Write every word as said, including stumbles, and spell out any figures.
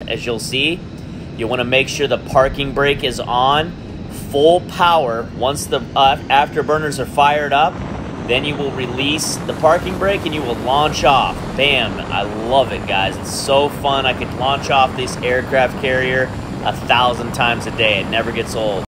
as you'll see. You want to make sure the parking brake is on full power. Once the uh, afterburners are fired up, then you will release the parking brake and you will launch off. Bam! I love it, guys. It's so fun. I could launch off this aircraft carrier a thousand times a day. It never gets old.